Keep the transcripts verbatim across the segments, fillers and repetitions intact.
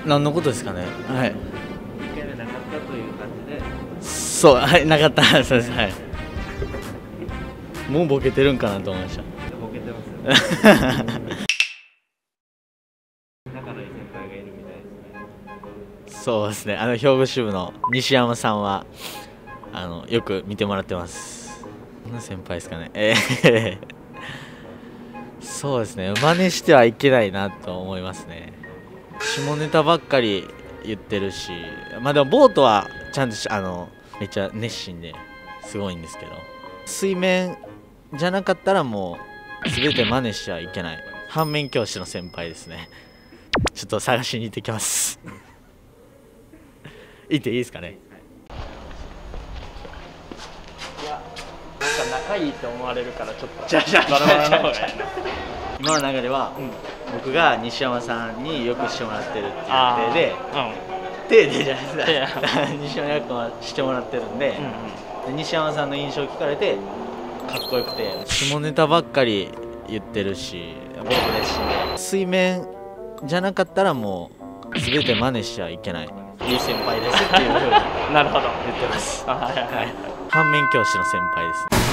何のことですかね。はい。いっかいめなかったという感じで。 そう、はい、なかった。そうです。はい。もうボケてるんかなと思いました。 ボケてますよね。仲のいい先輩がいるみたいですね。 そうですね。あの兵庫支部の西山さんはあのよく見てもらってます。どんな先輩ですかね。えー、そうですね。真似してはいけないなと思いますね。下ネタばっかり言ってるし、まあでもボートはちゃんとあのめっちゃ熱心ですごいんですけど、水面じゃなかったらもう全て真似しちゃいけない。反面教師の先輩ですね。ちょっと探しに行ってきます。行っていいですかね。 いや、なんか仲いいって思われるからちょっとじゃあじゃあバラバラの方がいいな。 今の流れは、うん、僕が西山さんによくしてもらってるっていう体で、手でじゃないですか。西山役はしてもらってるんで、うんうん、で西山さんの印象聞かれてかっこよくて、下ネタばっかり言ってるし、僕ですし、水面じゃなかったらもう全て真似しちゃいけない。いい先輩ですっていうふうになるほど言ってます。 はいはいはい。 反面教師の先輩ですね。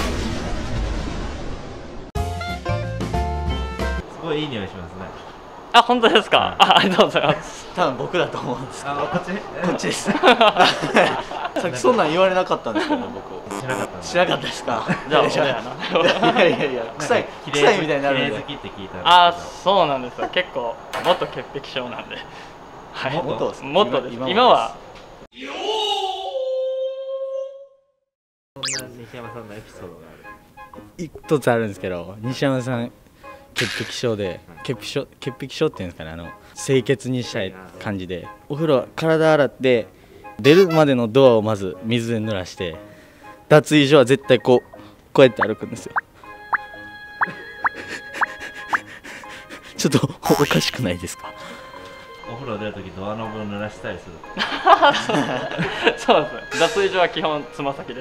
すごいいい匂いしますね。 あ、本当ですか。はい、あ、ありがとうございます。 多分僕だと思うんですけど。 あ、こっちこっちです。さっきそんなん言われなかったんですけど、僕。 しなかった。 しなかったですか。 じゃあ俺やな。 いやいやいや、臭い臭いみたいになるんで。 綺麗好きって聞いた。 あ、そうなんですよ。結構元潔癖症なんで。はい。 元元です。今は。 そんな西山さんのエピソードがある。 一つあるんですけど、西山さん潔癖症で、潔癖症潔癖症っていうんですかね、あの清潔にしたい感じで、お風呂体洗って出るまでのドアをまず水で濡らして、脱衣所は絶対こうこうやって歩くんですよ。ちょっとおかしくないですか。 お風呂出るときドアノブを濡らしたりする。 そうですね。脱衣所は基本つま先です。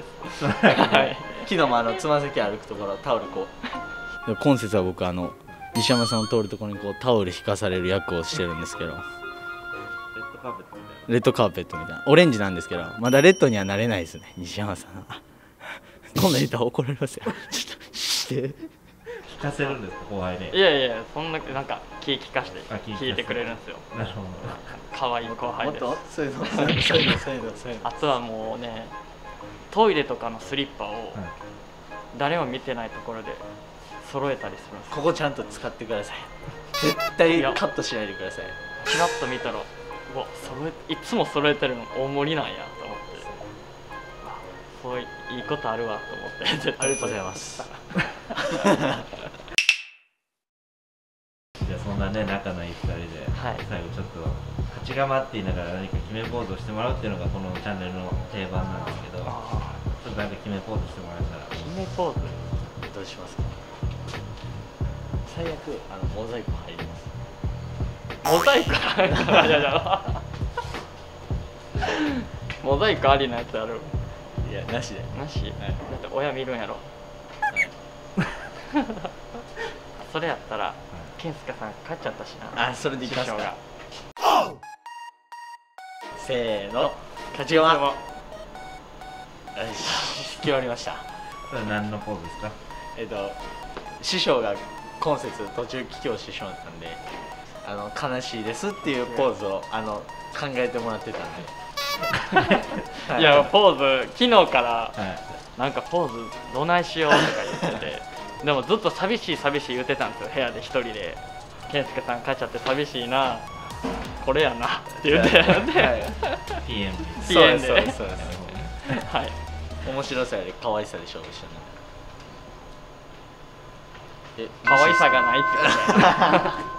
はい。 昨日もあのつま先歩くところタオルこう。今節は僕あの西山さんを通るところにこうタオル引かされる役をしてるんですけど。 レッドカーペットみたいな。 レッドカーペットみたいな。オレンジなんですけど、まだレッドにはなれないですね。西山さんは。こんな言ったら怒られますよ。ちょっとして。 聞かせるんですか、後輩に。 いやいや、そんななんか気利かして聞いてくれるんですよ。 なるほど。 可愛い後輩です。 もっとそういうのそういうのそういうのそういうのそういうの。 あとはもうね、トイレとかのスリッパを誰も見てないところで揃えたりするんです。 ここちゃんと使ってください。絶対カットしないでください。 チラッと見たら、うわ、揃えいつも揃えてるの大盛りなんやと思って、そういいことあるわと思って。 ありがとうございます。 じゃあそんなね、仲のいいふたりで、はい、最後ちょっと勝ち構って言いながら何か決めポーズをしてもらうっていうのがこのチャンネルの定番なんですけど、ちょっとなんか決めポーズしてもらえたら。 決めポーズどうしますか。最悪あのモザイク入ります。 モザイク入るいやいやモザイクありなやつある。 いや、なしで。 なし、はい、だって親見るんやろ。はい、それやったら、はい、健介さん勝っちゃったしな。 あ、それでいきますか。せーの、勝ち駒。よし、決まりました。 それ何のポーズですか。 えっと師匠が今節途中帰郷してしまったんで、あの悲しいですっていうポーズをあの考えてもらってたんで。 いや、ポーズ昨日からなんかポーズどないしようとか言ってて、でもずっと寂しい寂しい言ってたんですよ、部屋で一人で。健介さん帰っちゃって寂しいな、これやなって言って、 ピーエムピーエム で、 そうですそうです。 はい。 面白さより可愛さで勝負したね。 え、可愛さがないってことだよね。